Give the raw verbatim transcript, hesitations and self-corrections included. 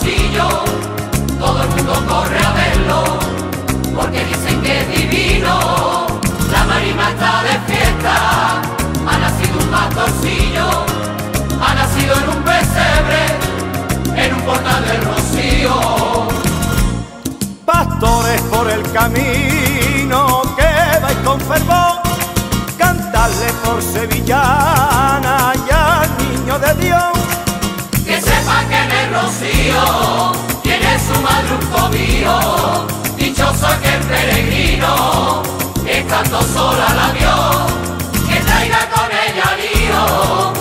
pasillo, todo el mundo corre a verlo, porque dicen que es divino. La marima está de fiesta, ha nacido un pastorcillo, ha nacido en un pesebre, en un portal del Rocío. Pastores por el camino que vais con fervor, cantarle por sevillana y al niño de Dios. Que sepa que en el Rocío tiene su madre un cobijo, dichoso que el peregrino, estando sola la vio, que traiga con ella al hijo.